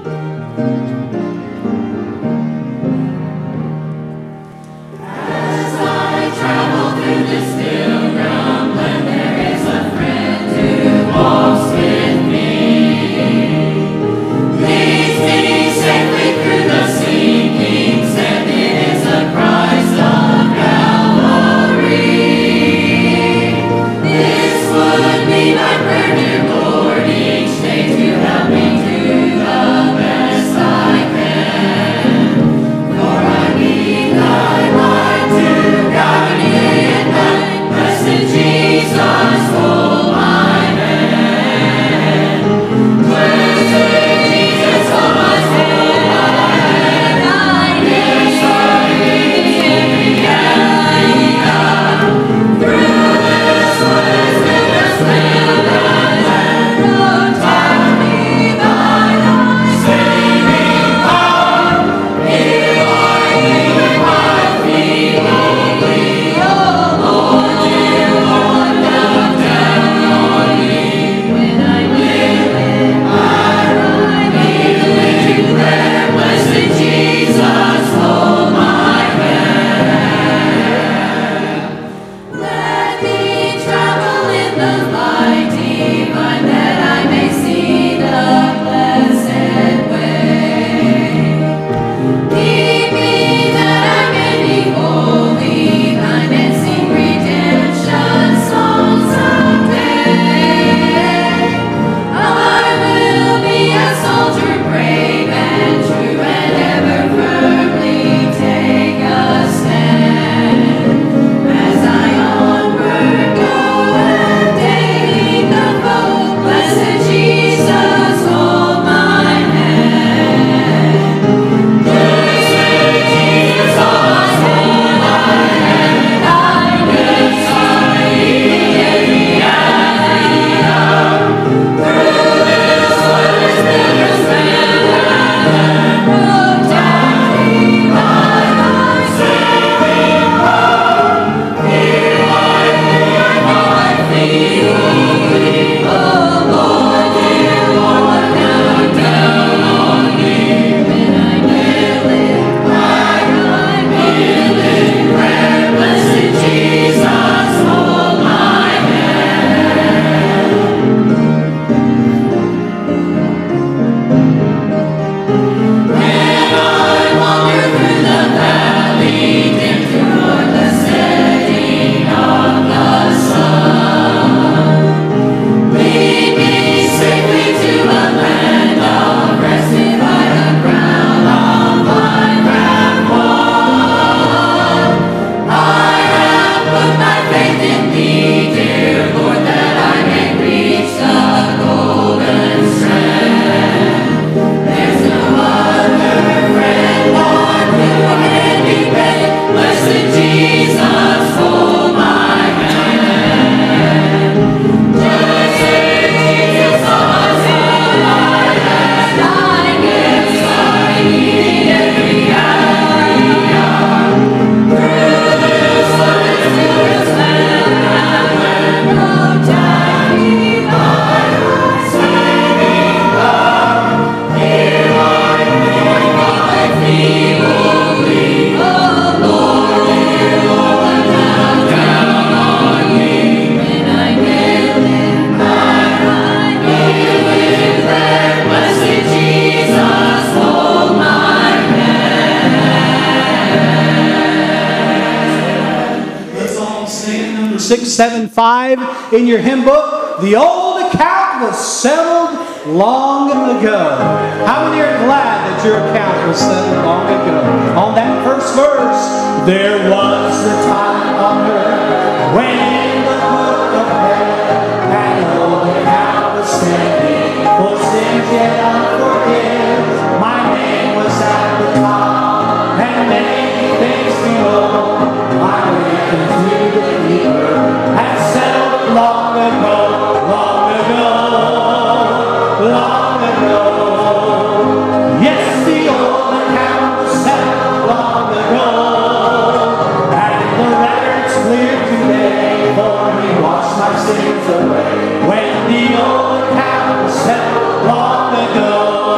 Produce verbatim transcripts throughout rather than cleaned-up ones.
six seven five in your hymn book. The old account was settled long ago. How many are glad that your account was settled long ago? On that first verse, there was the time on earth when in the book of heaven an old account was standing, for sins yet unforgiven. My name was at the top, and many things below. I went into the deeper and settled long ago, long ago, long ago. Yes, the old account was settled long ago, and the record's clear today, for he washed my sins away. When the old account was settled long ago.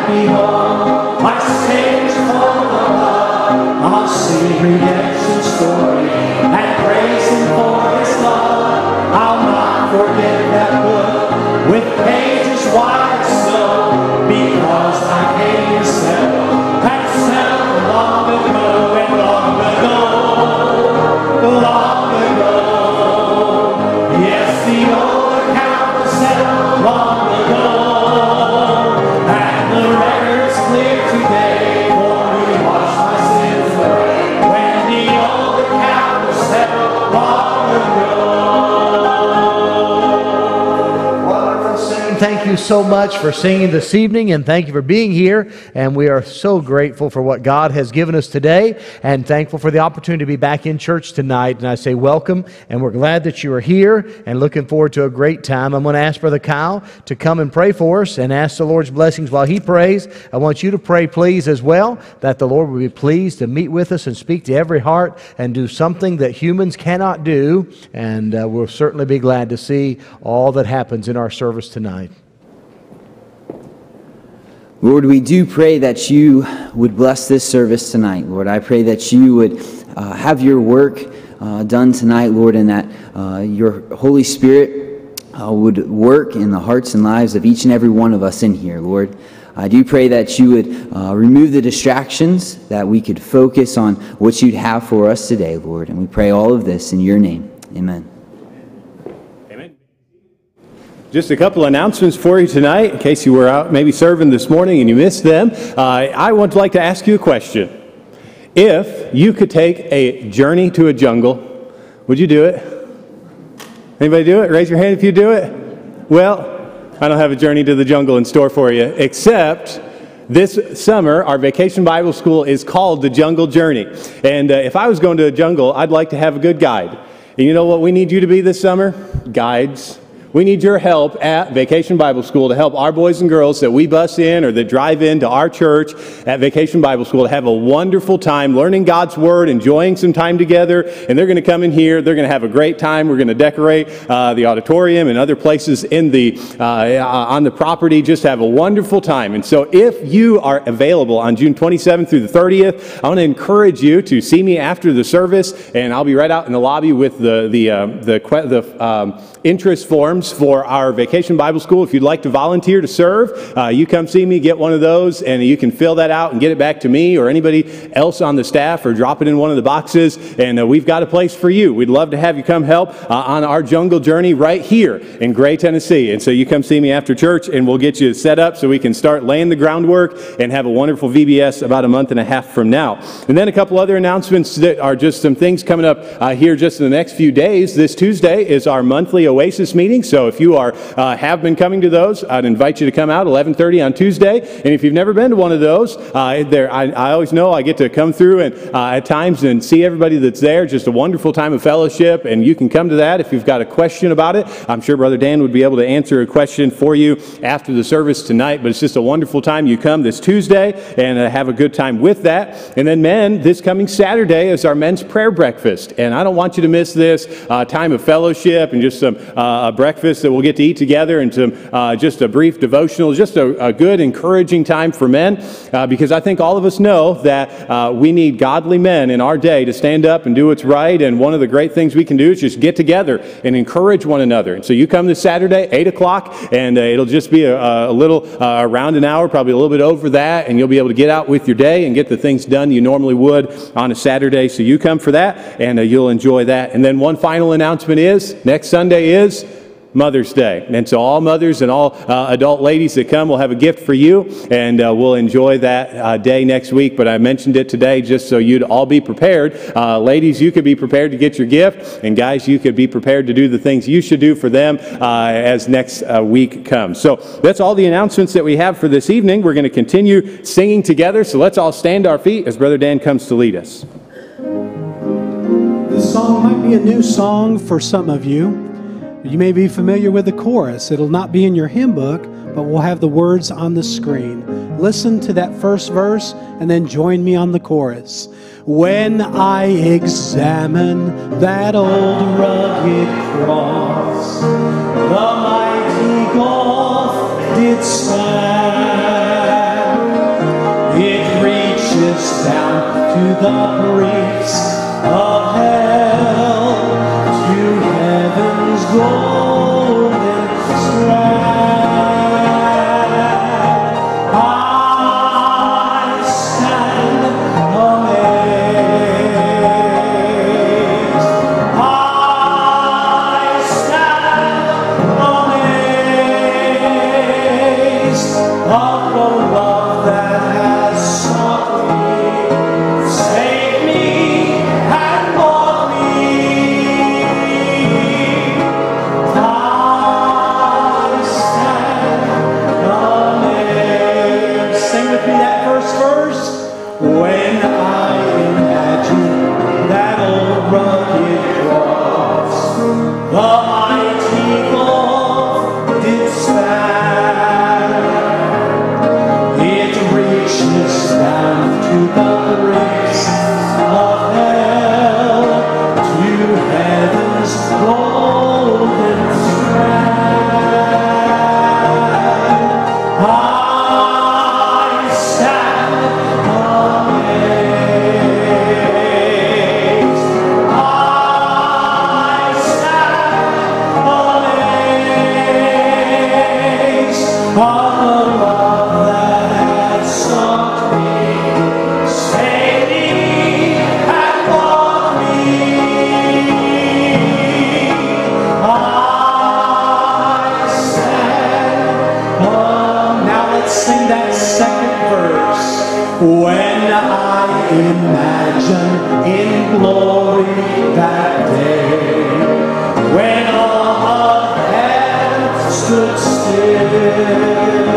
behold, my Savior's full of love. I'll sing redemption story and praise Him for His love. I'll not forget that book with pages white as snow, because I came to settle, and settled long ago, and long ago, long ago. Yes, the old account was settled long ago, and the record's clear today, for we washed my sins away, when the old account was settled long ago. Thank you so much for singing this evening, and thank you for being here. And we are so grateful for what God has given us today, and thankful for the opportunity to be back in church tonight. And I say welcome, and we're glad that you are here and looking forward to a great time. I'm going to ask Brother Kyle to come and pray for us and ask the Lord's blessings while he prays. I want you to pray, please, as well, that the Lord will be pleased to meet with us and speak to every heart and do something that humans cannot do. And uh, we'll certainly be glad to see all that happens in our service tonight. Lord, we do pray that you would bless this service tonight. Lord, I pray that you would uh, have your work uh, done tonight, Lord, and that uh, your Holy Spirit uh, would work in the hearts and lives of each and every one of us in here, Lord. I do pray that you would uh, remove the distractions, that we could focus on what you'd have for us today, Lord. And we pray all of this in your name. Amen. Just a couple announcements for you tonight, in case you were out maybe serving this morning and you missed them. Uh, I would like to ask you a question. If you could take a journey to a jungle, would you do it? Anybody do it? Raise your hand if you do it. Well, I don't have a journey to the jungle in store for you, except this summer, our Vacation Bible School is called the Jungle Journey. And uh, if I was going to a jungle, I'd like to have a good guide. And you know what we need you to be this summer? Guides. We need your help at Vacation Bible School to help our boys and girls that we bus in or that drive into our church at Vacation Bible School to have a wonderful time learning God's Word, enjoying some time together. And they're going to come in here. They're going to have a great time. We're going to decorate uh, the auditorium and other places in the uh, on the property. Just have a wonderful time. And so if you are available on June twenty-seventh through the thirtieth, I want to encourage you to see me after the service, and I'll be right out in the lobby with the the uh, the, the um, interest forms for our Vacation Bible School. If you'd like to volunteer to serve, uh, you come see me, get one of those, and you can fill that out and get it back to me or anybody else on the staff, or drop it in one of the boxes, and uh, we've got a place for you. We'd love to have you come help uh, on our jungle journey right here in Gray, Tennessee. And so you come see me after church, and we'll get you set up so we can start laying the groundwork and have a wonderful V B S about a month and a half from now. And then a couple other announcements that are just some things coming up uh, here just in the next few days. This Tuesday is our monthly Oasis meeting, so if you are uh, have been coming to those, I'd invite you to come out eleven thirty on Tuesday. And if you've never been to one of those, uh, there I, I always know I get to come through and uh, at times and see everybody that's there. Just a wonderful time of fellowship, and you can come to that if you've got a question about it. I'm sure Brother Dan would be able to answer a question for you after the service tonight, but it's just a wonderful time. You come this Tuesday and uh, have a good time with that. And then men, this coming Saturday is our men's prayer breakfast, and I don't want you to miss this uh, time of fellowship and just some uh, a breakfast that we'll get to eat together, and some uh, just a brief devotional, just a, a good encouraging time for men, uh, because I think all of us know that uh, we need godly men in our day to stand up and do what's right. And one of the great things we can do is just get together and encourage one another. And so you come this Saturday, eight o'clock, and uh, it'll just be a, a little uh, around an hour, probably a little bit over that, and you'll be able to get out with your day and get the things done you normally would on a Saturday. So you come for that, and uh, you'll enjoy that. And then one final announcement is next Sunday is Mother's Day. And so all mothers and all uh, adult ladies that come will have a gift for you, and uh, we'll enjoy that uh, day next week. But I mentioned it today just so you'd all be prepared. Uh, ladies, you could be prepared to get your gift, and guys, you could be prepared to do the things you should do for them uh, as next uh, week comes. So that's all the announcements that we have for this evening. We're going to continue singing together, so let's all stand to our feet as Brother Dan comes to lead us. This song might be a new song for some of you. You may be familiar with the chorus. It'll not be in your hymn book, but we'll have the words on the screen. Listen to that first verse and then join me on the chorus. When I examine that old rugged cross, the mighty gulf did stand. to the reefs of hell, to heaven's golden strand. I stand amazed. I stand amazed of the love that has sought me, saved me, and bought me. I stand amazed. Sing with me that first verse. When I imagine that old rugged cross, the mighty gulf did span. It reaches down to the breaks of hell, to heaven's golden strand. I stand amazed. I stand amazed of the love that has sought me, saved me, and bought me. I stand amazed. Now let's sing that second verse. When I imagine in glory that day, when all of heaven stood still,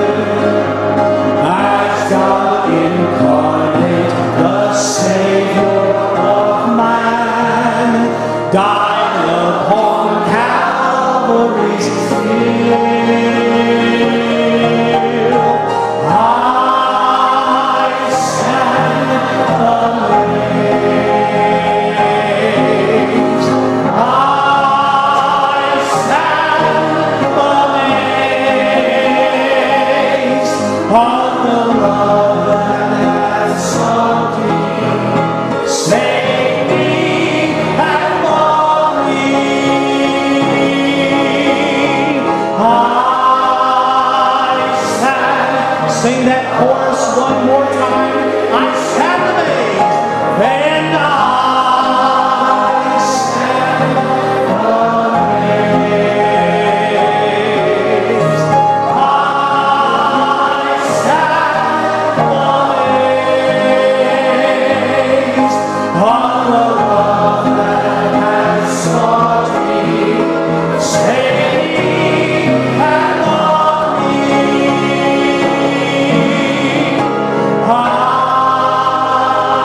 as God incarnate, the Savior of man, died upon Calvary's hill. I stand amazed. I stand amazed of the love that has sought me, saved me, and bought me. I stand. Sing that chorus one more time. I stand amazed. And I stand amazed. I stand amazed of the love that has sought me, saved me, and bought me. I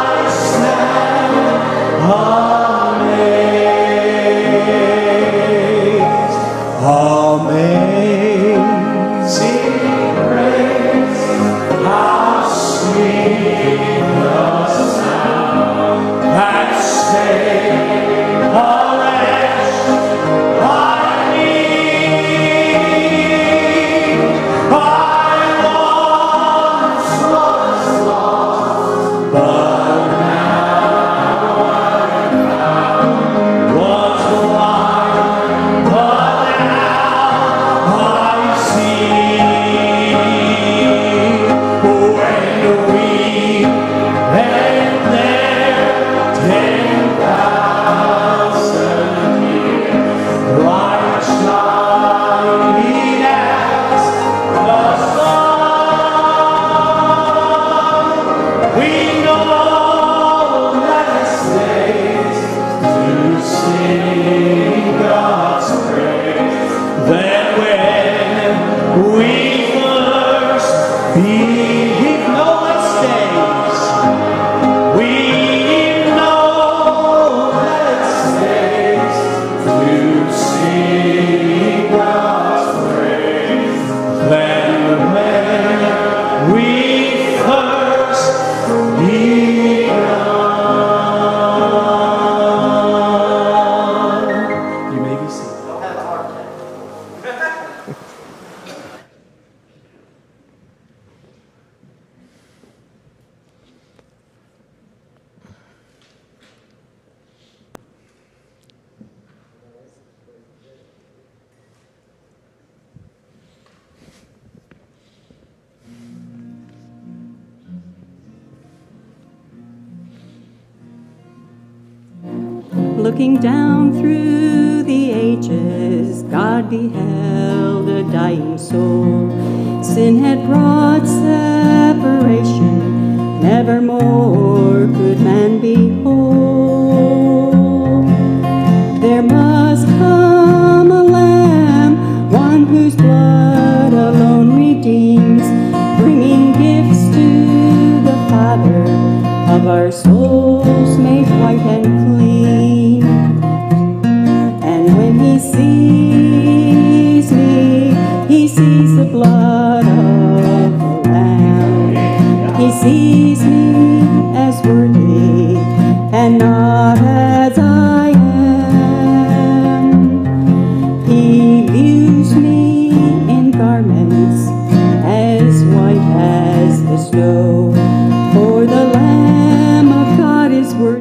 looking down through the ages, God beheld a dying soul. Sin had brought separation, nevermore could man be whole. There must come a Lamb, one whose blood alone redeems, bringing gifts to the Father of our souls made white and clean. And when he sees me, he sees the blood of the Lamb. He sees me as worthy and not as I am. He views me in garments as white as the snow, for the Lamb of God is worthy.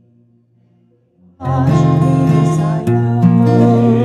Wash me as I know.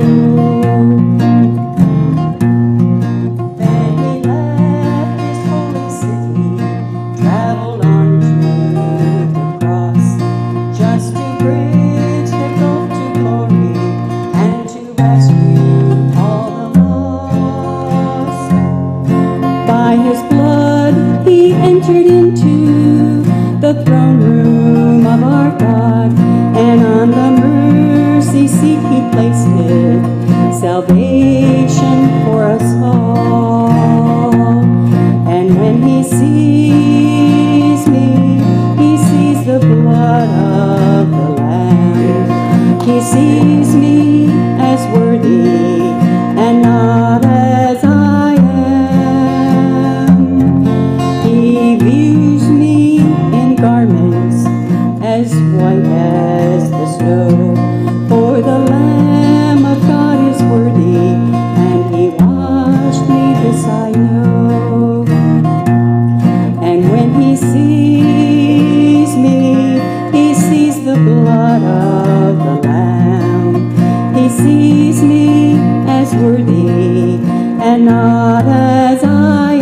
Then he left his holy city, traveled on to the cross, just to bridge the gulf to glory and to rescue all the lost. By his blood he entered into the throne room of our God, and on the mercy seat he placed it, salvation for us all. And when he sees me, he sees the blood of the Lamb. He sees me as worthy and not as I am. He views me in garments as white as the snow, for the Lamb of God is worthy, and he washed me, this I know. And when he sees me, he sees the blood of the Lamb. He sees me as worthy and not as I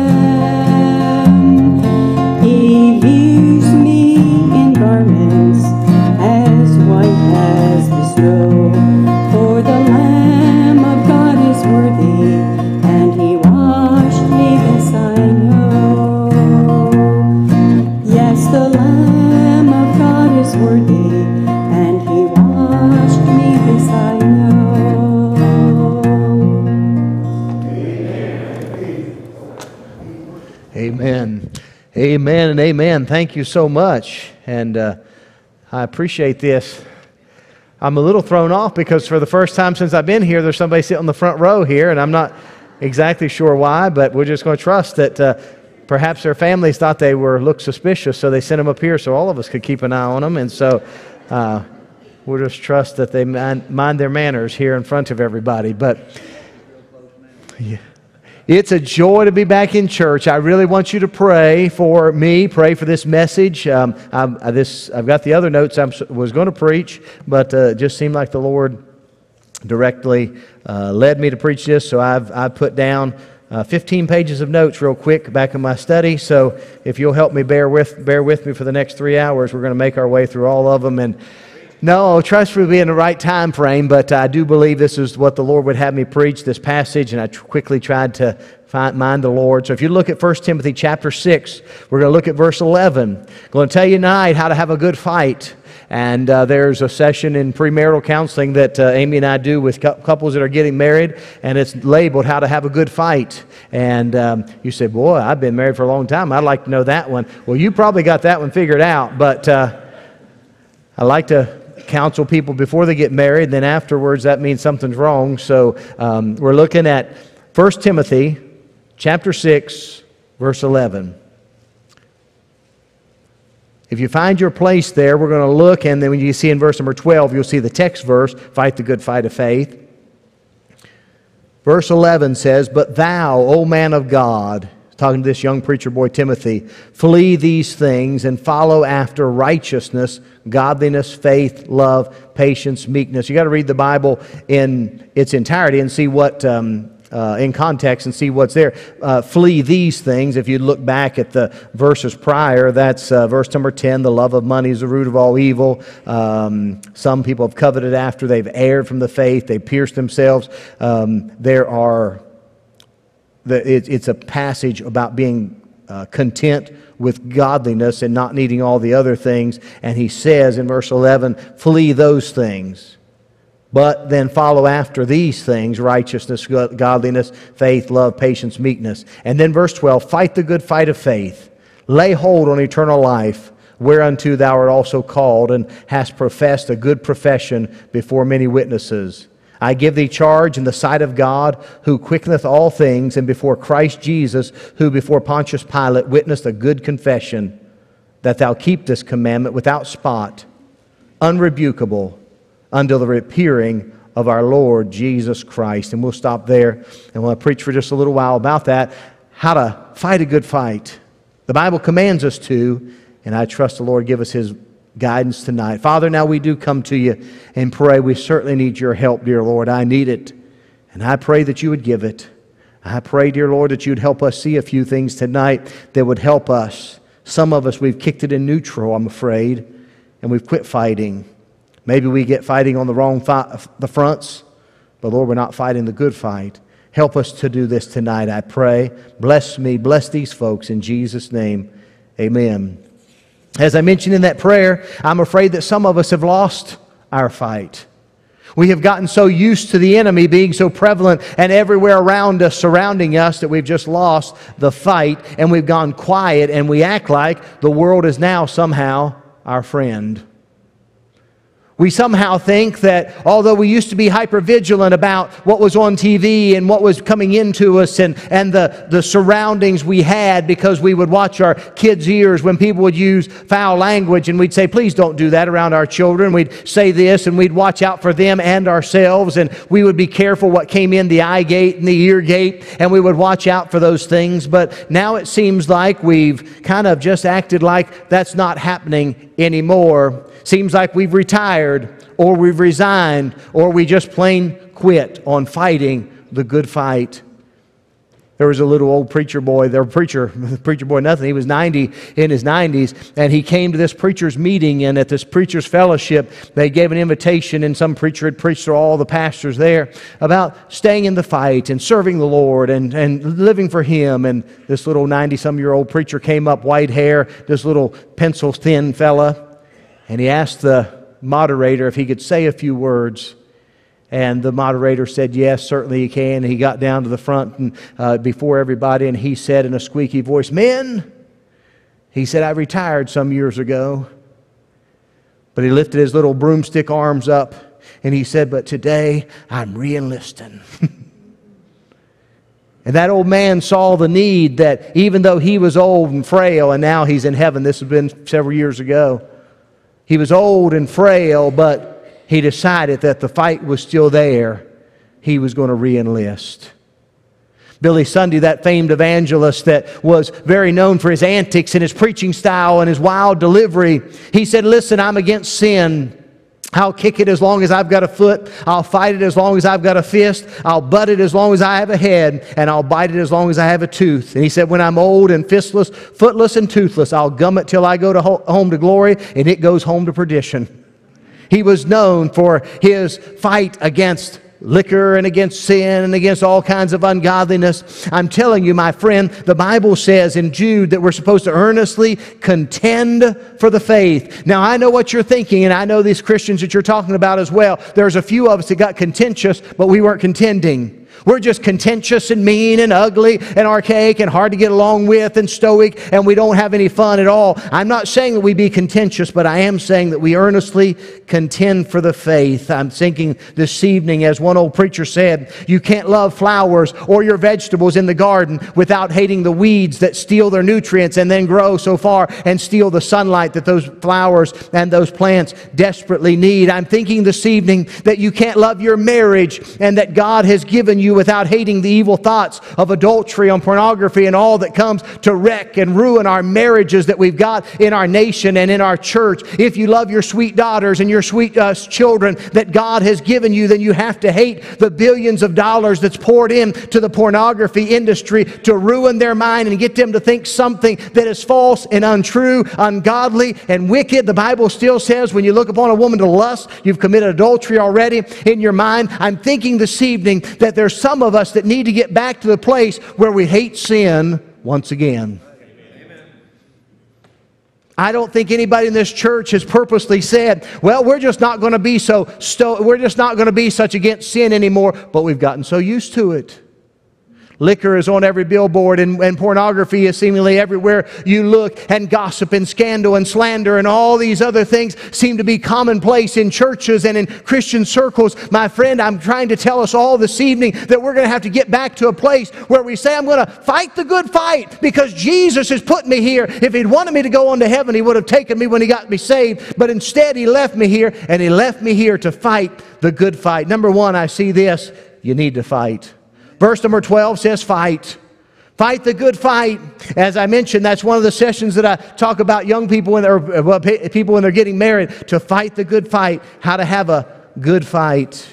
am. He views me in garments as white as the snow, for the Lamb of God is worthy, and he washed me, this I know. Yes, the Lamb of God is worthy, and he washed me, this I know. Amen. Amen and amen. Thank you so much. And uh, I appreciate this. I'm a little thrown off because for the first time since I've been here, there's somebody sitting on the front row here, and I'm not exactly sure why, but we're just going to trust that uh, perhaps their families thought they were looked suspicious, so they sent them up here so all of us could keep an eye on them. And so uh, we'll just trust that they mind, mind their manners here in front of everybody. But yeah. It's a joy to be back in church. I really want you to pray for me, pray for this message. Um, I'm, I, this, I've got the other notes I was going to preach, but uh, it just seemed like the Lord directly uh, led me to preach this, so I've, I've put down uh, fifteen pages of notes real quick back in my study. So if you'll help me bear with, bear with me for the next three hours, we're going to make our way through all of them. And no, trust we'll be in the right time frame, but I do believe this is what the Lord would have me preach, this passage, and I tr- quickly tried to find, mind the Lord. So if you look at First Timothy chapter six, we're going to look at verse eleven. I'm going to tell you tonight how to have a good fight. And uh, there's a session in premarital counseling that uh, Amy and I do with cu- couples that are getting married, and it's labeled How to Have a Good Fight. And um, you say, boy, I've been married for a long time. I'd like to know that one. Well, you probably got that one figured out, but uh, I like to counsel people before they get married, then afterwards that means something's wrong. So um, we're looking at First Timothy chapter six, verse eleven. If you find your place there, we're going to look, and then when you see in verse number twelve, you'll see the text verse, fight the good fight of faith. Verse eleven says, "But thou, O man of God," talking to this young preacher boy Timothy, "flee these things and follow after righteousness, godliness, faith, love, patience, meekness." You got to read the Bible in its entirety and see what um, uh, in context and see what's there. Uh, flee these things. If you look back at the verses prior, that's uh, verse number ten, the love of money is the root of all evil. Um, some people have coveted after, they've erred from the faith, they pierced themselves. Um, there are, the, it, it's a passage about being uh, content with godliness and not needing all the other things. And he says in verse eleven, flee those things. But then follow after these things, righteousness, godliness, faith, love, patience, meekness. And then verse twelve, fight the good fight of faith. Lay hold on eternal life, whereunto thou art also called, and hast professed a good profession before many witnesses. I give thee charge in the sight of God, who quickeneth all things, and before Christ Jesus, who before Pontius Pilate witnessed a good confession, that thou keep this commandment without spot, unrebukable, until the appearing of our Lord Jesus Christ. And we'll stop there, and we'll preach for just a little while about that, how to fight a good fight. The Bible commands us to, and I trust the Lord give us His guidance tonight. Father, now we do come to you and pray. We certainly need your help, dear Lord. I need it, and I pray that you would give it. I pray, dear Lord, that you'd help us see a few things tonight that would help us. Some of us, we've kicked it in neutral, I'm afraid, and we've quit fighting. Maybe we get fighting on the wrong fi- the fronts, but Lord, we're not fighting the good fight. Help us to do this tonight, I pray. Bless me, bless these folks in Jesus' name. Amen. As I mentioned in that prayer, I'm afraid that some of us have lost our fight. We have gotten so used to the enemy being so prevalent and everywhere around us, surrounding us, that we've just lost the fight, and we've gone quiet, and we act like the world is now somehow our friend. We somehow think that although we used to be hyper-vigilant about what was on T V and what was coming into us and, and the, the surroundings we had, because we would watch our kids' ears when people would use foul language, and we'd say, please don't do that around our children. We'd say this, and we'd watch out for them and ourselves, and we would be careful what came in the eye gate and the ear gate, and we would watch out for those things. But now it seems like we've kind of just acted like that's not happening anymore. Seems like we've retired, or we've resigned, or we just plain quit on fighting the good fight. There was a little old preacher boy, there preacher, preacher boy nothing, he was ninety, in his nineties, and he came to this preacher's meeting, and at this preacher's fellowship, they gave an invitation, and some preacher had preached to all the pastors there about staying in the fight and serving the Lord and, and living for Him. And this little ninety-some-year-old preacher came up, white hair, this little pencil-thin fella, and he asked the moderator if he could say a few words. And the moderator said, yes, certainly he can. And he got down to the front and uh, before everybody, and he said in a squeaky voice, men, he said, I retired some years ago. But he lifted his little broomstick arms up, and he said, but today I'm re-enlisting. And that old man saw the need that even though he was old and frail, and now he's in heaven, this has been several years ago, he was old and frail, but he decided that the fight was still there. He was going to re-enlist. Billy Sunday, that famed evangelist that was very known for his antics and his preaching style and his wild delivery, he said, listen, I'm against sin. I'll kick it as long as I've got a foot. I'll fight it as long as I've got a fist. I'll butt it as long as I have a head. And I'll bite it as long as I have a tooth. And he said, when I'm old and fistless, footless and toothless, I'll gum it till I go to ho- home to glory, and it goes home to perdition. He was known for his fight against liquor and against sin and against all kinds of ungodliness. I'm telling you, my friend, the Bible says in Jude that we're supposed to earnestly contend for the faith. Now, I know what you're thinking, and I know these Christians that you're talking about as well. There's a few of us that got contentious, but we weren't contending. We're just contentious and mean and ugly and archaic and hard to get along with and stoic, and we don't have any fun at all. I'm not saying that we be contentious, but I am saying that we earnestly contend for the faith. I'm thinking this evening, as one old preacher said, you can't love flowers or your vegetables in the garden without hating the weeds that steal their nutrients and then grow so far and steal the sunlight that those flowers and those plants desperately need. I'm thinking this evening that you can't love your marriage and that God has given you without hating the evil thoughts of adultery and pornography and all that comes to wreck and ruin our marriages that we've got in our nation and in our church. If you love your sweet daughters and your sweet uh, children that God has given you, then you have to hate the billions of dollars that's poured into the pornography industry to ruin their mind and get them to think something that is false and untrue, ungodly, and wicked. The Bible still says when you look upon a woman to lust, you've committed adultery already in your mind. I'm thinking this evening that there's some of us that need to get back to the place where we hate sin once again. I don't think anybody in this church has purposely said, well, we're just not going to be so sto- we're just not going to be such against sin anymore, but we've gotten so used to it. Liquor is on every billboard, and, and pornography is seemingly everywhere you look, and gossip and scandal and slander and all these other things seem to be commonplace in churches and in Christian circles. My friend, I'm trying to tell us all this evening that we're going to have to get back to a place where we say, I'm going to fight the good fight because Jesus has put me here. If He'd wanted me to go on to heaven, He would have taken me when He got me saved, but instead He left me here, and He left me here to fight the good fight. Number one, I see this: you need to fight. Verse number twelve says fight. Fight the good fight. As I mentioned, that's one of the sessions that I talk about young people when they're, well, people when they're getting married, to fight the good fight, how to have a good fight.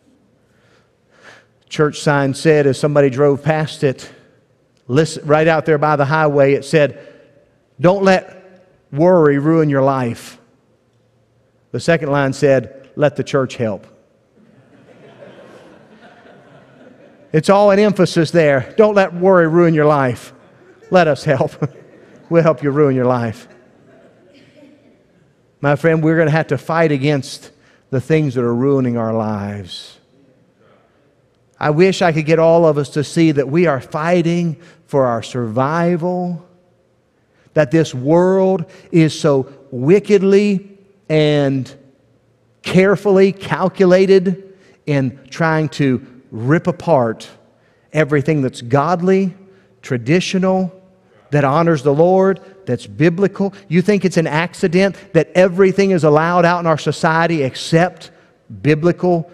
Church sign said, as somebody drove past it, listen, right out there by the highway, it said, don't let worry ruin your life. The second line said, let the church help. It's all an emphasis there. Don't let worry ruin your life. Let us help. We'll help you ruin your life. My friend, we're going to have to fight against the things that are ruining our lives. I wish I could get all of us to see that we are fighting for our survival, that this world is so wickedly and carefully calculated in trying to rip apart everything that's godly, traditional, that honors the Lord, that's biblical. You think it's an accident that everything is allowed out in our society except biblical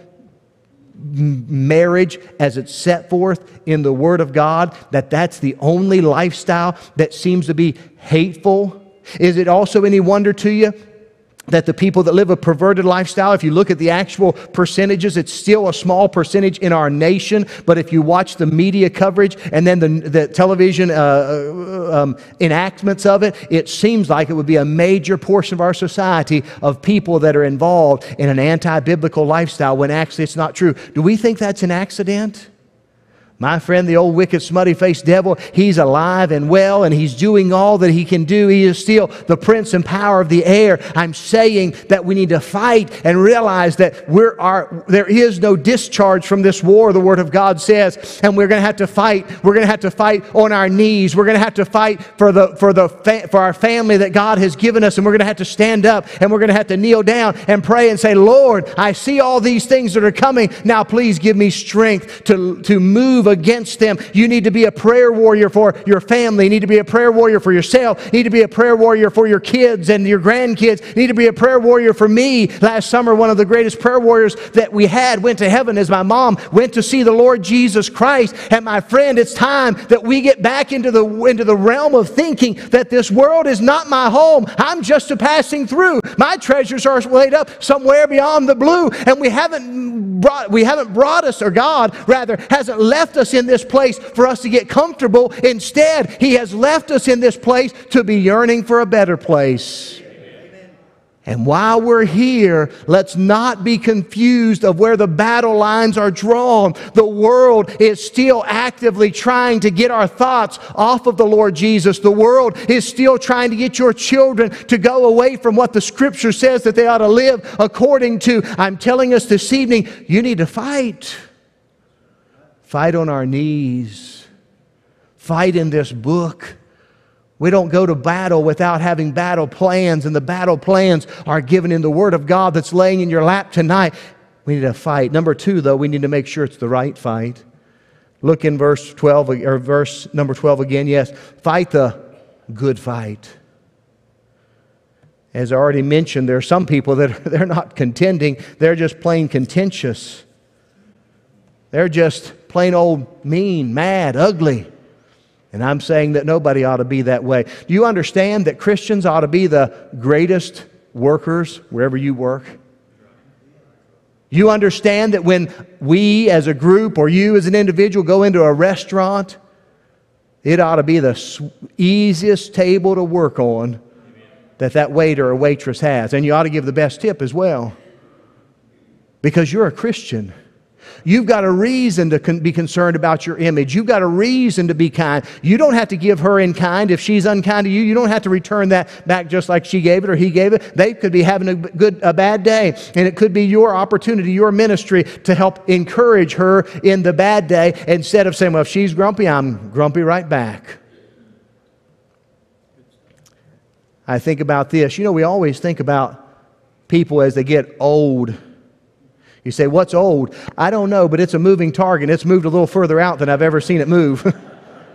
marriage as it's set forth in the Word of God, that that's the only lifestyle that seems to be hateful? Is it also any wonder to you that the people that live a perverted lifestyle, if you look at the actual percentages, it's still a small percentage in our nation, but if you watch the media coverage and then the, the television uh, um, enactments of it, it seems like it would be a major portion of our society of people that are involved in an anti-biblical lifestyle, when actually it's not true. Do we think that's an accident? My friend, the old wicked, smutty-faced devil, he's alive and well, and he's doing all that he can do. He is still the prince and power of the air. I'm saying that we need to fight and realize that we're our, there is no discharge from this war, the Word of God says, and we're going to have to fight. We're going to have to fight on our knees. We're going to have to fight for the for the fa- for our family that God has given us, and we're going to have to stand up, and we're going to have to kneel down and pray and say, Lord, I see all these things that are coming. Now please give me strength to, to move against them. You need to be a prayer warrior for your family. You need to be a prayer warrior for yourself. You need to be a prayer warrior for your kids and your grandkids. You need to be a prayer warrior for me. Last summer, one of the greatest prayer warriors that we had went to heaven as my mom went to see the Lord Jesus Christ. And my friend, it's time that we get back into the, into the realm of thinking that this world is not my home. I'm just a passing through. My treasures are laid up somewhere beyond the blue. And we haven't brought, we haven't brought us, or God rather, hasn't left us in this place for us to get comfortable. Instead, He has left us in this place to be yearning for a better place. And while we're here, let's not be confused of where the battle lines are drawn. The world is still actively trying to get our thoughts off of the Lord Jesus. The world is still trying to get your children to go away from what the Scripture says that they ought to live according to. I'm telling us this evening, you need to fight. Fight on our knees. Fight in this book. We don't go to battle without having battle plans, and the battle plans are given in the Word of God that's laying in your lap tonight. We need to fight. Number two, though, we need to make sure it's the right fight. Look in verse twelve, or verse number twelve again. Yes, fight the good fight. As I already mentioned, there are some people that are, they're not contending. They're just plain contentious. They're just plain old mean, mad, ugly. And I'm saying that nobody ought to be that way. Do you understand that Christians ought to be the greatest workers wherever you work? You understand that when we as a group or you as an individual go into a restaurant, it ought to be the easiest table to work on that that waiter or waitress has. And you ought to give the best tip as well. Because you're a Christian. You've got a reason to con- be concerned about your image. You've got a reason to be kind. You don't have to give her in kind. If she's unkind to you, you don't have to return that back just like she gave it or he gave it. They could be having a good, a bad day. And it could be your opportunity, your ministry to help encourage her in the bad day instead of saying, well, if she's grumpy, I'm grumpy right back. I think about this. You know, we always think about people as they get old. You say, what's old? I don't know, but it's a moving target. It's moved a little further out than I've ever seen it move. And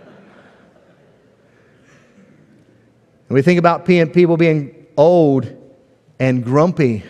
we think about people being old and grumpy.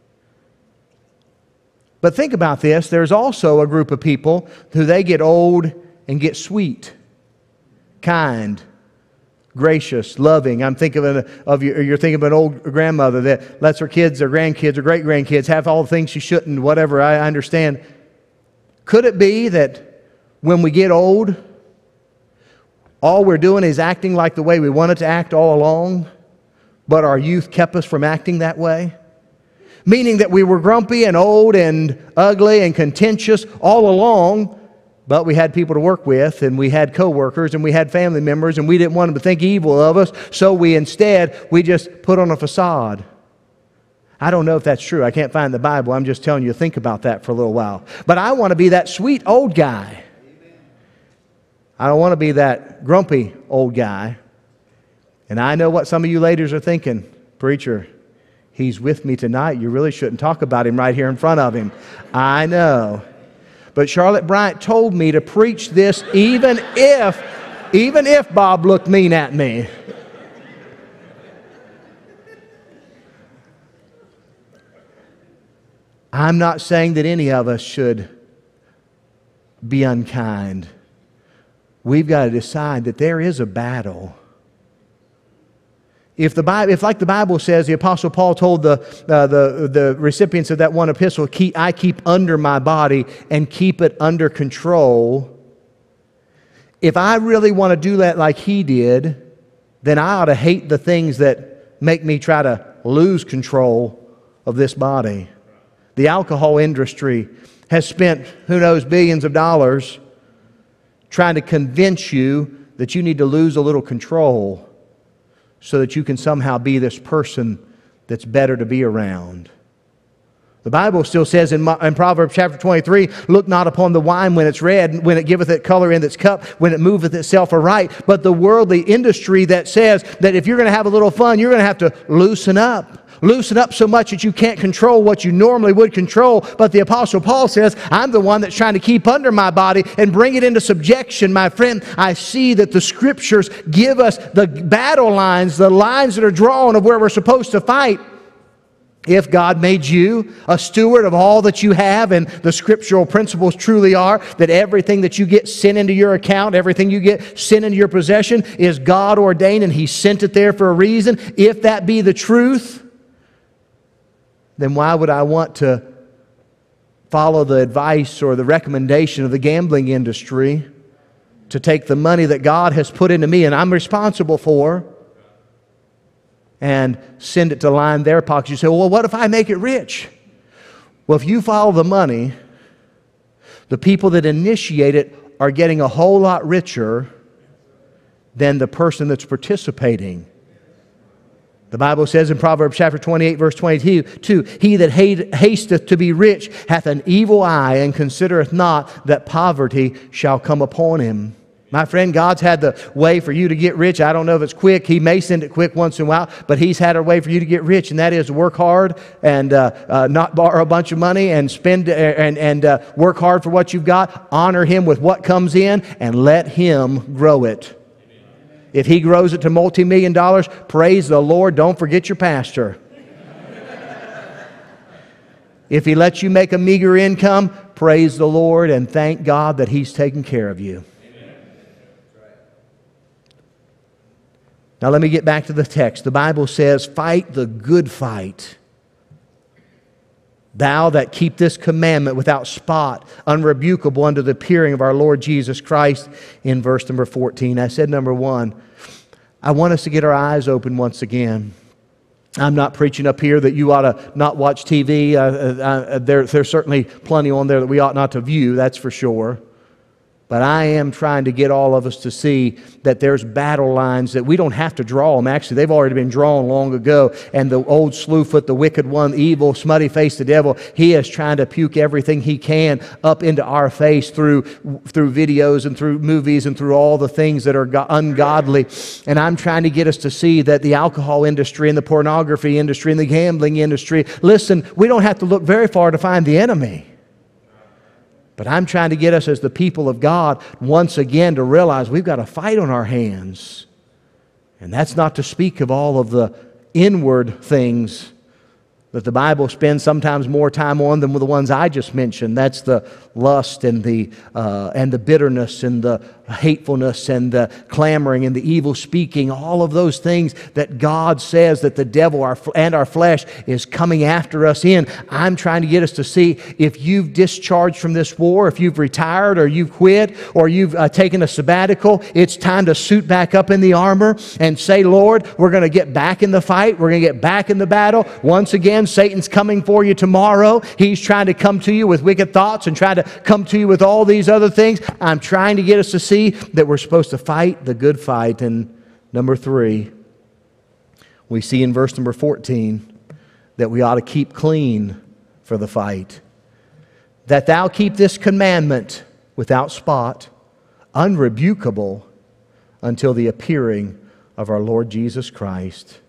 But think about this. There's also a group of people who they get old and get sweet, kind, gracious, loving. I'm thinking of, an, of you, you're thinking of an old grandmother that lets her kids or grandkids or great-grandkids have all the things she shouldn't, whatever, I understand. Could it be that when we get old, all we're doing is acting like the way we wanted to act all along, but our youth kept us from acting that way? Meaning that we were grumpy and old and ugly and contentious all along, but we had people to work with, and we had co-workers, and we had family members, and we didn't want them to think evil of us, so we instead, we just put on a facade. I don't know if that's true. I can't find the Bible. I'm just telling you to think about that for a little while. But I want to be that sweet old guy. I don't want to be that grumpy old guy. And I know what some of you ladies are thinking. Preacher, he's with me tonight. You really shouldn't talk about him right here in front of him. I know. But Charlotte Bryant told me to preach this even if, even if Bob looked mean at me. I'm not saying that any of us should be unkind. We've got to decide that there is a battle. If, the Bible, if like the Bible says, the Apostle Paul told the, uh, the, the recipients of that one epistle, keep, I keep under my body and keep it under control. If I really want to do that like he did, then I ought to hate the things that make me try to lose control of this body. The alcohol industry has spent, who knows, billions of dollars trying to convince you that you need to lose a little control so that you can somehow be this person that's better to be around. The Bible still says in, in Proverbs chapter twenty-three, look not upon the wine when it's red, when it giveth it color in its cup, when it moveth itself aright, but the worldly industry that says that if you're going to have a little fun, you're going to have to loosen up. Loosen up so much that you can't control what you normally would control. But the Apostle Paul says, I'm the one that's trying to keep under my body and bring it into subjection. My friend, I see that the Scriptures give us the battle lines, the lines that are drawn of where we're supposed to fight. If God made you a steward of all that you have, and the scriptural principles truly are that everything that you get sent into your account, everything you get sent into your possession is God ordained and He sent it there for a reason. If that be the truth, then why would I want to follow the advice or the recommendation of the gambling industry to take the money that God has put into me and I'm responsible for and send it to line their pockets? You say, well, what if I make it rich? Well, if you follow the money, the people that initiate it are getting a whole lot richer than the person that's participating. The Bible says in Proverbs chapter twenty-eight, verse twenty-two, he that hasteth to be rich hath an evil eye, and considereth not that poverty shall come upon him. My friend, God's had the way for you to get rich. I don't know if it's quick. He may send it quick once in a while, but He's had a way for you to get rich, and that is to work hard and uh, uh, not borrow a bunch of money and spend uh, and, and uh, work hard for what you've got. Honor Him with what comes in and let Him grow it. If He grows it to multi-million dollars, praise the Lord. Don't forget your pastor. If He lets you make a meager income, praise the Lord and thank God that He's taking care of you. Now let me get back to the text. The Bible says, fight the good fight. Thou that keep this commandment without spot, unrebukable unto the appearing of our Lord Jesus Christ, in verse number fourteen. I said number one, I want us to get our eyes open once again. I'm not preaching up here that you ought to not watch T V. Uh, uh, there, there's certainly plenty on there that we ought not to view, that's for sure. But I am trying to get all of us to see that there's battle lines that we don't have to draw them. Actually, they've already been drawn long ago. And the old slewfoot, the wicked one, the evil, smutty face, the devil, he is trying to puke everything he can up into our face through, through videos and through movies and through all the things that are ungodly. And I'm trying to get us to see that the alcohol industry and the pornography industry and the gambling industry, listen, we don't have to look very far to find the enemy. But I'm trying to get us as the people of God once again to realize we've got a fight on our hands. And that's not to speak of all of the inward things that the Bible spends sometimes more time on than the ones I just mentioned. That's the lust and the, uh, and the bitterness and the hatefulness and the clamoring and the evil speaking, all of those things that God says that the devil our, and our flesh is coming after us in. I'm trying to get us to see if you've discharged from this war, if you've retired or you've quit or you've uh, taken a sabbatical, it's time to suit back up in the armor and say, Lord, we're going to get back in the fight. We're going to get back in the battle. Once again, Satan's coming for you tomorrow. He's trying to come to you with wicked thoughts and try to come to you with all these other things. I'm trying to get us to see that we're supposed to fight the good fight. And number three, we see in verse number fourteen that we ought to keep clean for the fight. That thou keep this commandment without spot, unrebukable, until the appearing of our Lord Jesus Christ.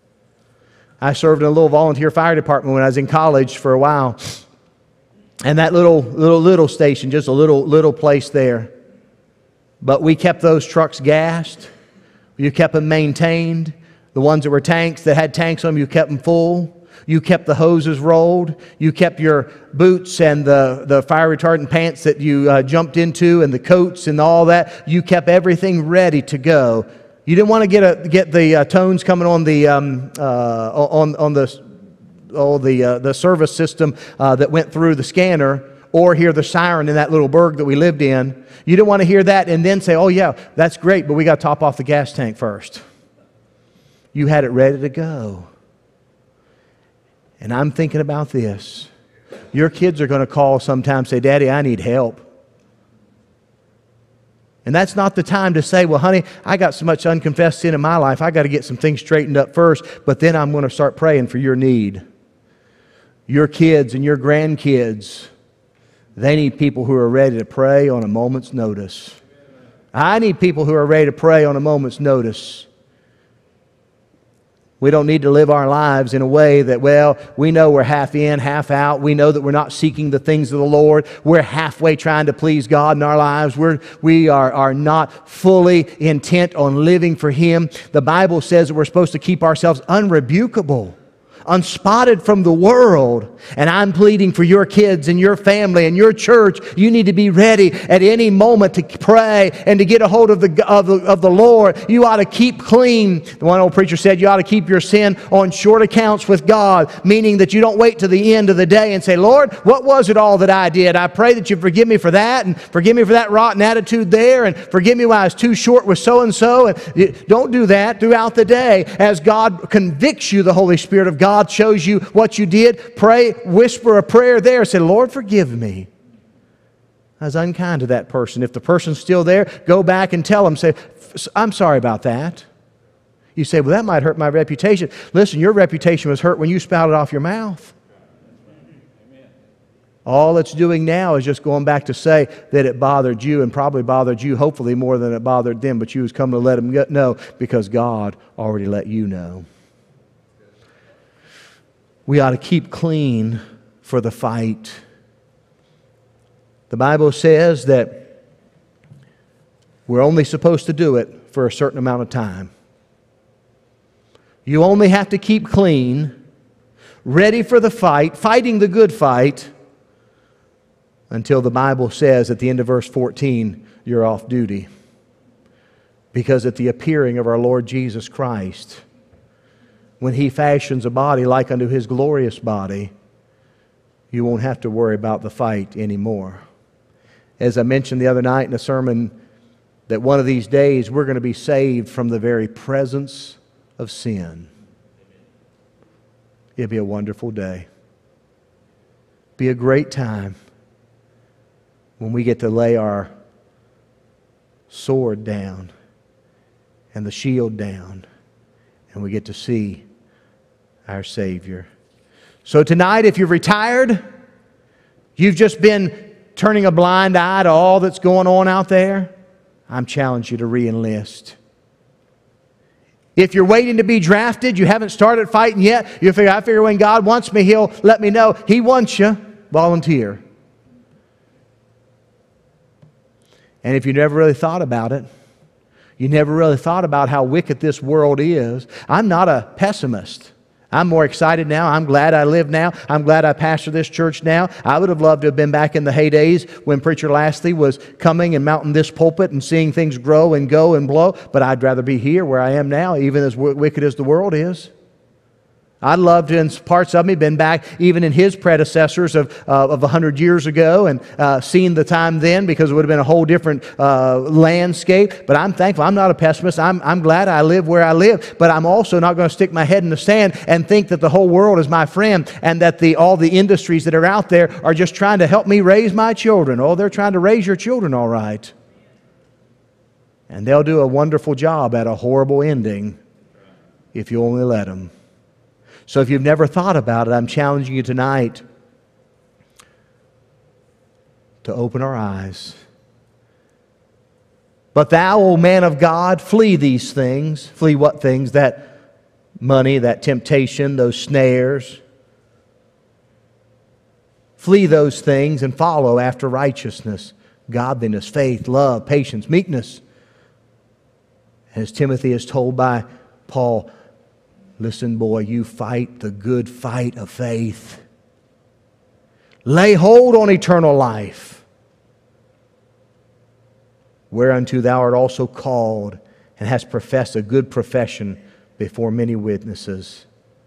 I served in a little volunteer fire department when I was in college for a while. And that little, little, little station, just a little, little place there. But we kept those trucks gassed. You kept them maintained. The ones that were tanks, that had tanks on them, you kept them full. You kept the hoses rolled. You kept your boots and the, the fire retardant pants that you uh, jumped into and the coats and all that. You kept everything ready to go. You didn't want to get a, get the uh, tones coming on the um, uh, on on the oh, the uh, the service system uh, that went through the scanner, or hear the siren in that little burg that we lived in. You didn't want to hear that and then say, "Oh yeah, that's great, but we got to top off the gas tank first." You had it ready to go. And I'm thinking about this. Your kids are going to call sometime, say, "Daddy, I need help." And that's not the time to say, well, honey, I got so much unconfessed sin in my life, I got to get some things straightened up first, but then I'm going to start praying for your need. Your kids and your grandkids, they need people who are ready to pray on a moment's notice. I need people who are ready to pray on a moment's notice. We don't need to live our lives in a way that, well, we know we're half in, half out. We know that we're not seeking the things of the Lord. We're halfway trying to please God in our lives. We're, we are, are not fully intent on living for Him. The Bible says that we're supposed to keep ourselves unrebukable, unspotted from the world. And I'm pleading for your kids and your family and your church. You need to be ready at any moment to pray and to get a hold of the, of the, of the Lord. You ought to keep clean. The one old preacher said you ought to keep your sin on short accounts with God, meaning that you don't wait to the end of the day and say, Lord, what was it all that I did? I pray that you forgive me for that, and forgive me for that rotten attitude there, and forgive me when I was too short with so-and-so. And don't do that throughout the day. As God convicts you, the Holy Spirit of God God shows you what you did, pray, whisper a prayer there. Say, Lord, forgive me. I was unkind to that person. If the person's still there, go back and tell them, say, I'm sorry about that. You say, well, that might hurt my reputation. Listen, your reputation was hurt when you spouted off your mouth. All it's doing now is just going back to say that it bothered you, and probably bothered you, hopefully more than it bothered them, but you was coming to let them know because God already let you know. We ought to keep clean for the fight. The Bible says that we're only supposed to do it for a certain amount of time. You only have to keep clean, ready for the fight, fighting the good fight, until the Bible says at the end of verse fourteen, you're off duty. Because at the appearing of our Lord Jesus Christ, when He fashions a body like unto His glorious body, you won't have to worry about the fight anymore. As I mentioned the other night in a sermon, that one of these days we're going to be saved from the very presence of sin. It'll be a wonderful day. Be a great time when we get to lay our sword down and the shield down and we get to see our Savior. So tonight, if you're retired, you've just been turning a blind eye to all that's going on out there, I'm challenging you to re-enlist. If you're waiting to be drafted, you haven't started fighting yet, you figure, I figure when God wants me, He'll let me know. He wants you. Volunteer. And if you never really thought about it, you never really thought about how wicked this world is. I'm not a pessimist. I'm more excited now. I'm glad I live now. I'm glad I pastor this church now. I would have loved to have been back in the heydays when Preacher Lastly was coming and mounting this pulpit and seeing things grow and go and blow. But I'd rather be here where I am now, even as w- wicked as the world is. I'd love to, in parts of me, been back even in his predecessors of uh, of a hundred years ago and uh, seen the time then, because it would have been a whole different uh, landscape. But I'm thankful. I'm not a pessimist. I'm I'm glad I live where I live. But I'm also not going to stick my head in the sand and think that the whole world is my friend and that the all the industries that are out there are just trying to help me raise my children. Oh, they're trying to raise your children, all right. And they'll do a wonderful job at a horrible ending if you only let them. So if you've never thought about it, I'm challenging you tonight to open our eyes. But thou, O man of God, flee these things. Flee what things? That money, that temptation, those snares. Flee those things and follow after righteousness, godliness, faith, love, patience, meekness. As Timothy is told by Paul, listen, boy, you fight the good fight of faith. Lay hold on eternal life, whereunto thou art also called, and hast professed a good profession before many witnesses,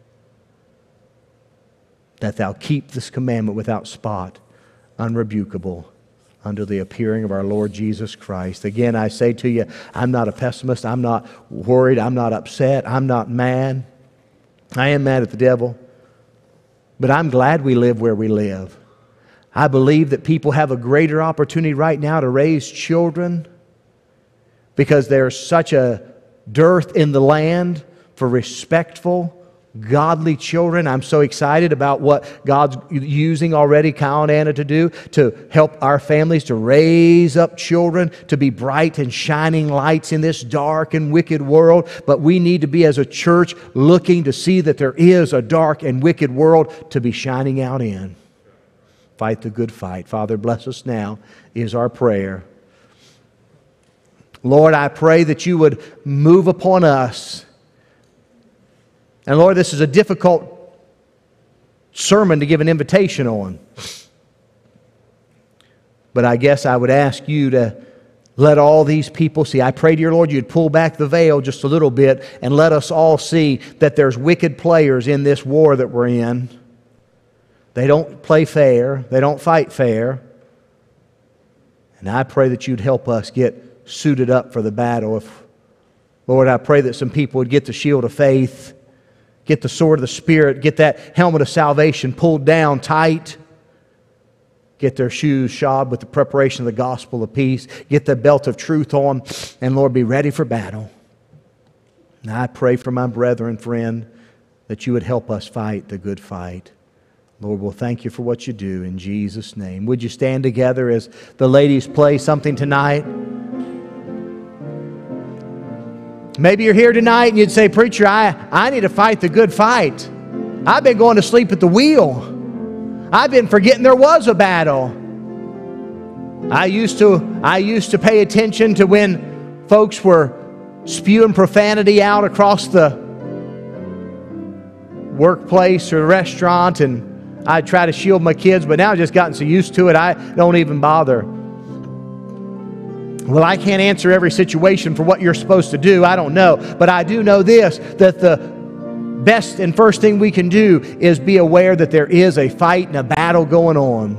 that thou keep this commandment without spot, unrebukable, unto the appearing of our Lord Jesus Christ. Again, I say to you, I'm not a pessimist. I'm not worried. I'm not upset. I'm not mad. I am mad at the devil, but I'm glad we live where we live. I believe that people have a greater opportunity right now to raise children because there's such a dearth in the land for respectful, godly children. I'm so excited about what God's using already Kyle and Anna to do to help our families to raise up children to be bright and shining lights in this dark and wicked world. But we need to be, as a church, looking to see that there is a dark and wicked world to be shining out in. Fight the good fight. Father, bless us now is our prayer. Lord, I pray that you would move upon us. And Lord, this is a difficult sermon to give an invitation on. But I guess I would ask you to let all these people see. I pray, dear Lord, you'd pull back the veil just a little bit and let us all see that there's wicked players in this war that we're in. They don't play fair. They don't fight fair. And I pray that you'd help us get suited up for the battle. If, Lord, I pray that some people would get the shield of faith, get the sword of the Spirit, get that helmet of salvation pulled down tight, get their shoes shod with the preparation of the gospel of peace, get the belt of truth on, and Lord, be ready for battle. And I pray for my brethren, friend, that you would help us fight the good fight. Lord, we'll thank you for what you do in Jesus' name. Would you stand together as the ladies play something tonight? Maybe you're here tonight and you'd say, Preacher, I, I need to fight the good fight. I've been going to sleep at the wheel. I've been forgetting there was a battle. I used to, I used to pay attention to when folks were spewing profanity out across the workplace or restaurant, and I try to shield my kids, but now I've just gotten so used to it, I don't even bother. Well, I can't answer every situation for what you're supposed to do. I don't know. But I do know this, that the best and first thing we can do is be aware that there is a fight and a battle going on.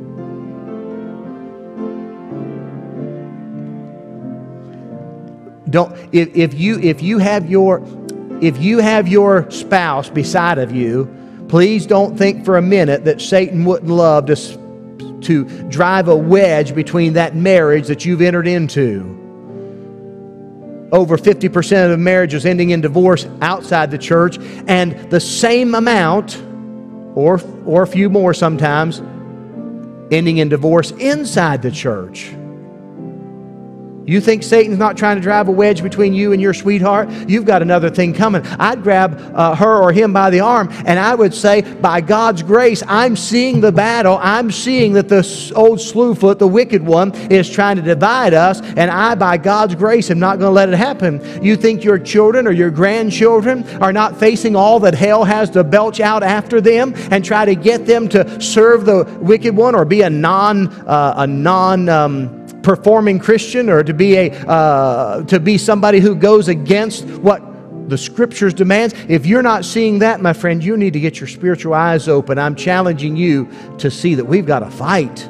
Don't if, if you if you have your if you have your spouse beside of you, please don't think for a minute that Satan wouldn't love to to drive a wedge between that marriage that you've entered into. Over fifty percent of marriages ending in divorce outside the church, and the same amount, or or a few more sometimes, ending in divorce inside the church. You think Satan's not trying to drive a wedge between you and your sweetheart? You've got another thing coming. I'd grab uh, her or him by the arm, and I would say, by God's grace, I'm seeing the battle. I'm seeing that the old slewfoot, the wicked one, is trying to divide us, and I, by God's grace, am not going to let it happen. You think your children or your grandchildren are not facing all that hell has to belch out after them and try to get them to serve the wicked one or be a non, uh, a non, um, performing Christian, or to be a uh, to be somebody who goes against what the Scriptures demands? If you're not seeing that, my friend, you need to get your spiritual eyes open. I'm challenging you to see that we've got a fight.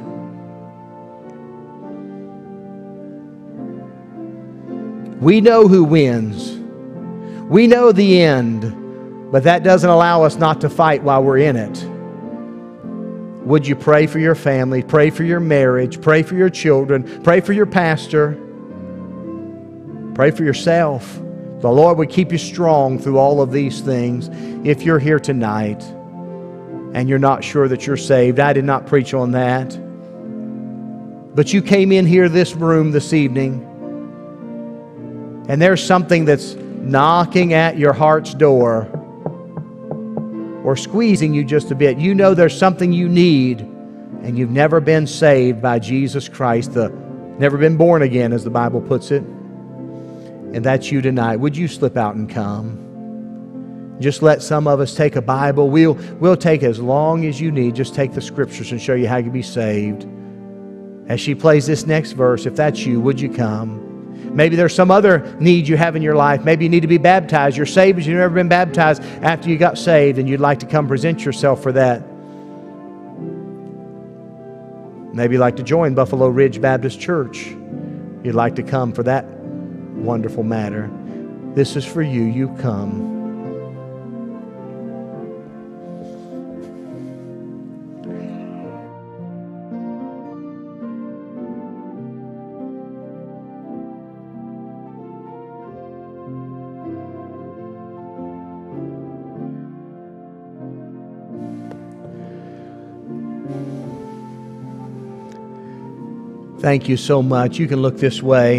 We know who wins. We know the end, but that doesn't allow us not to fight while we're in it. Would you pray for your family, pray for your marriage, pray for your children, pray for your pastor, pray for yourself. The Lord would keep you strong through all of these things. If you're here tonight and you're not sure that you're saved, I did not preach on that. But you came in here, this room this evening, and there's something that's knocking at your heart's door, or squeezing you just a bit. You know there's something you need, and you've never been saved by Jesus Christ, the never been born again, as the Bible puts it. And that's you tonight. Would you slip out and come? Just let some of us take a Bible. We'll, we'll take as long as you need. Just take the Scriptures and show you how you can be saved. As she plays this next verse, if that's you, would you come? Maybe there's some other need you have in your life. Maybe you need to be baptized. You're saved, but you've never been baptized after you got saved, and you'd like to come present yourself for that. Maybe you'd like to join Buffalo Ridge Baptist Church. You'd like to come for that wonderful matter. This is for you. You come. Thank you so much. You can look this way.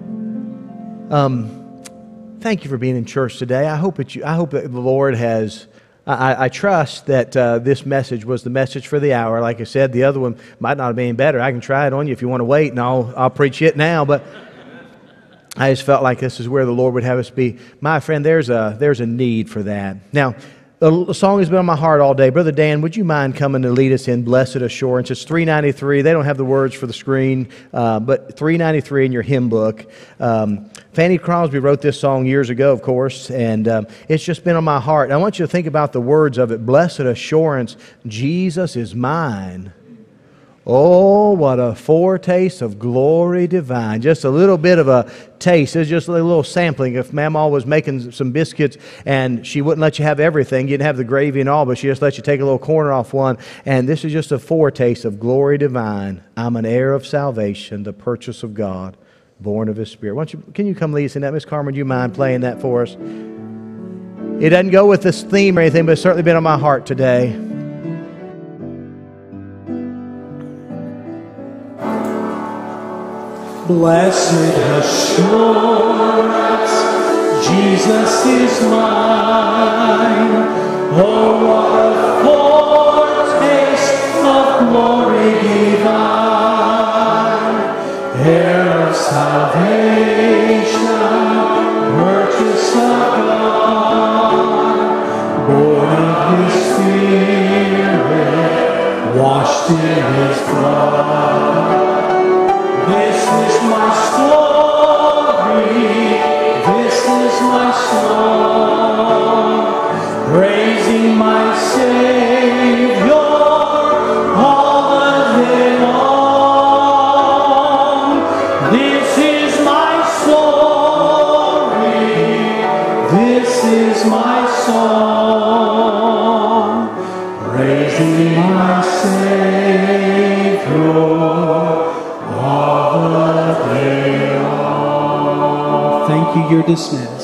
Um, thank you for being in church today. I hope that you. I hope that the Lord has. I, I trust that uh, this message was the message for the hour. Like I said, the other one might not have been any better. I can try it on you if you want to wait, and I'll I'll preach it now. But I just felt like this is where the Lord would have us be. My friend, there's a there's a need for that. Now, the song has been on my heart all day. Brother Dan, would you mind coming to lead us in Blessed Assurance? It's three ninety-three. They don't have the words for the screen, uh, but three ninety-three in your hymn book. Um, Fanny Crosby wrote this song years ago, of course, and um, it's just been on my heart. And I want you to think about the words of it. Blessed Assurance, Jesus is mine. Oh, what a foretaste of glory divine. Just a little bit of a taste. It's just a little sampling. If Mama was making some biscuits and she wouldn't let you have everything, you didn't have the gravy and all, but she just let you take a little corner off one. And this is just a foretaste of glory divine. I'm an heir of salvation, the purchase of God, born of His Spirit. Why don't you, can you come lead us in that? Miss Carmen, do you mind playing that for us? It doesn't go with this theme or anything, but it's certainly been on my heart today. Blessed assurance, Jesus is mine. Oh, what a foretaste of glory divine. Heir of salvation, purchase of God, born of His Spirit, in His blood. This is my story, this is my song, praising my Savior all the day long. This is my story, this is my song, praising my Savior all the day long. Thank you, you're dismissed.